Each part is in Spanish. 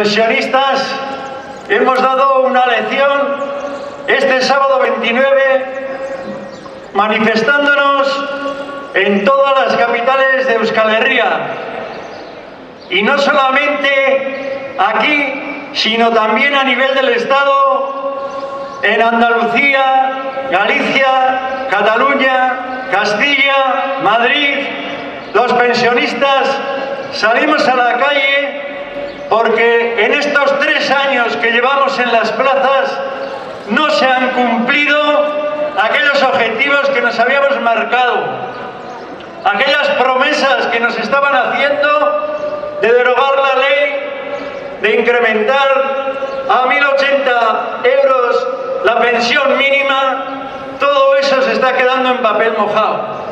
pensionistas hemos dado una lección este sábado 29 manifestándonos en todas las capitales de Euskal Herria. Y no solamente aquí, sino también a nivel del Estado, en Andalucía, Galicia, Cataluña, Castilla, Madrid. Los pensionistas salimos a la calle porque en estos 3 años que llevamos en las plazas no se han cumplido aquellos objetivos que nos habíamos marcado, aquellas promesas que nos estaban haciendo de derogar la ley, de incrementar a 1.080 euros la pensión mínima. Todo eso se está quedando en papel mojado.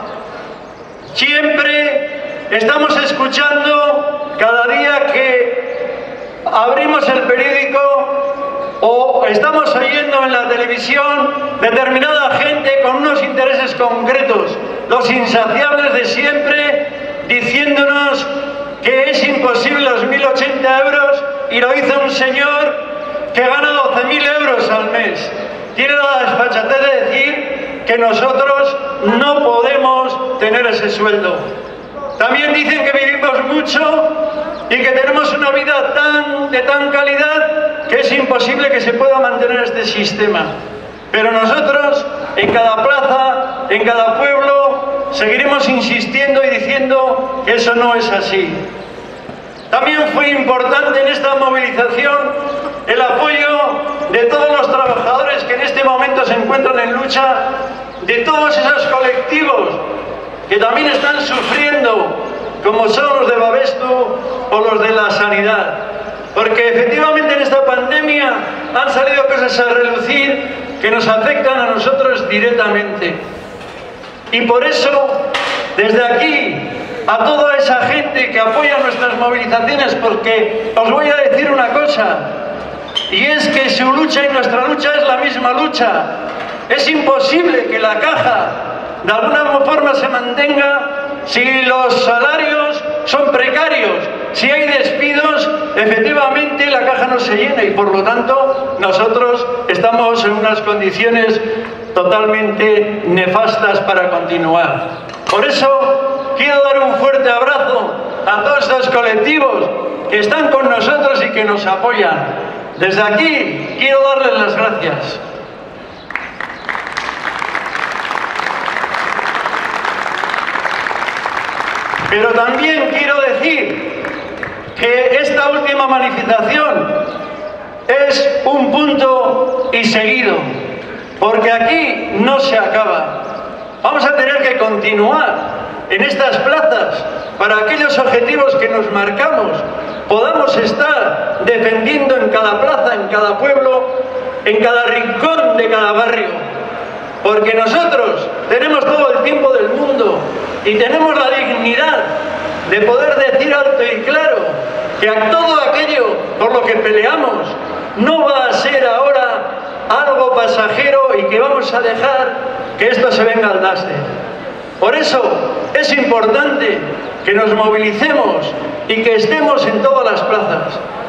Siempre estamos escuchando, cada día que abrimos el periódico o estamos oyendo en la televisión, determinada gente con unos intereses concretos, los insaciables de siempre, diciéndonos que es imposible los 1.080 euros, y lo hizo un señor que gana 12.000 euros al mes. Tiene la desfachatez de decir que nosotros no podemos tener ese sueldo. También dicen que vivimos mucho y que tenemos una vida de tan calidad que es imposible que se pueda mantener este sistema. Pero nosotros, en cada plaza, en cada pueblo, seguiremos insistiendo y diciendo que eso no es así. También fue importante en esta movilización el apoyo de todos los trabajadores que en este momento se encuentran en lucha, de todos esos colectivos que también están sufriendo, como son los de Babestu o los de la sanidad. Porque efectivamente en esta pandemia han salido cosas a relucir que nos afectan a nosotros directamente. Y por eso, desde aquí, a toda esa gente que apoya nuestras movilizaciones, porque os voy a decir una cosa, y es que su lucha y nuestra lucha es la misma lucha. Es imposible que la caja de alguna forma se mantenga si los salarios son precarios. Si hay despidos, efectivamente la caja no se llena, y por lo tanto nosotros estamos en unas condiciones totalmente nefastas para continuar. Por eso quiero dar un fuerte abrazo a todos estos colectivos que están con nosotros y que nos apoyan. Desde aquí quiero darles las gracias. Pero también quiero decir que esta última manifestación es un punto y seguido, porque aquí no se acaba. Vamos a tener que continuar en estas plazas para aquellos objetivos que nos marcamos, podamos estar defendiendo en cada plaza, en cada pueblo, en cada rincón de cada barrio. Porque nosotros tenemos todo el tiempo del mundo y tenemos la dignidad de poder decir alto y claro que a todo aquello por lo que peleamos no va a ser ahora algo pasajero y que vamos a dejar que esto se venga al traste. Por eso es importante que nos movilicemos y que estemos en todas las plazas.